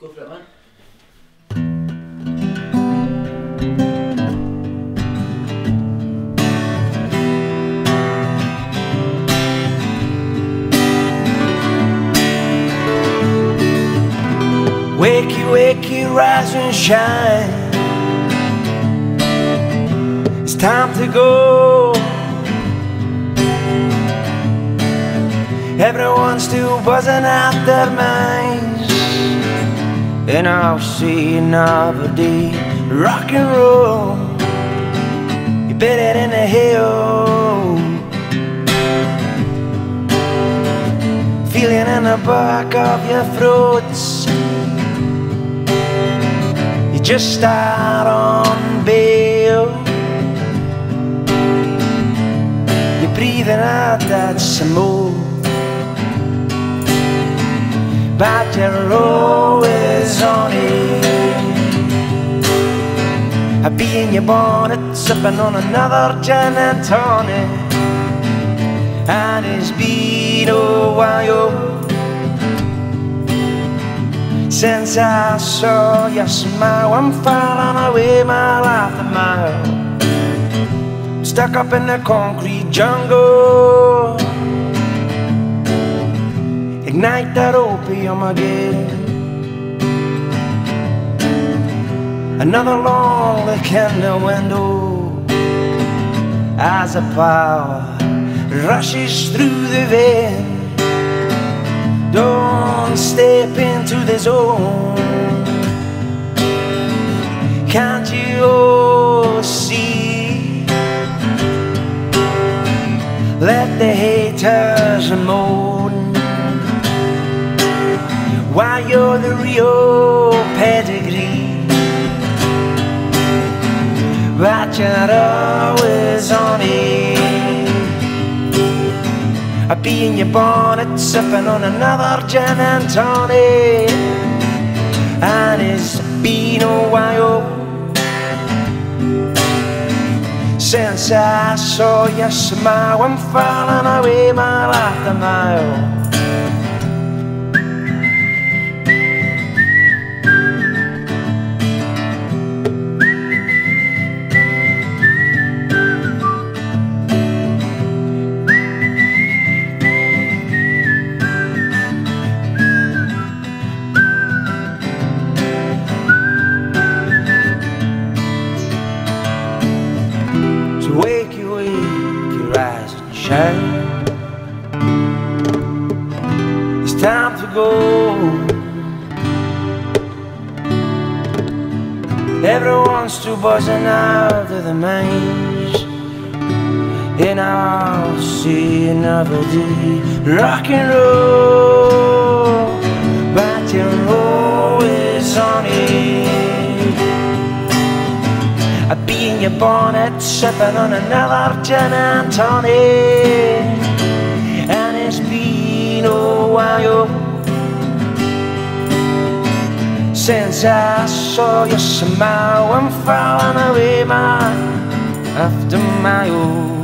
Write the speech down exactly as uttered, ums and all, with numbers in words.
Go for it, man. Wakey, wakey, rise and shine. It's time to go. Everyone's still buzzing out their minds, and I'll see another day. Rock and roll, you bet it in the hill. Feeling in the back of your throats. You just start on bail. You're breathing out that smoke, but you're always on it. I be in your bonnet, sipping on another gin and tonic, and it's been a while since I saw your smile. I'm falling away mile after mile, stuck up in the concrete jungle. Ignite that opium again. Another long look in the window as the power rushes through the vein. Don't step into the zone. Can't you all see? Let the haters moan while you're the real pedigree. But you're always on it. I be in your bonnet, sipping on another gin and tonic, and it's been a while since I saw your smile. I'm falling away mile after mile. Wakey, wakey, rise and shine. It's time to go. Everyone's still buzzing out of the mines, and I'll see another day. Rock and roll, but you're always on it. I be in your bonnet, sipping on another gin and tonic, and it's been a while since I saw your smile. I'm falling away mile after mile.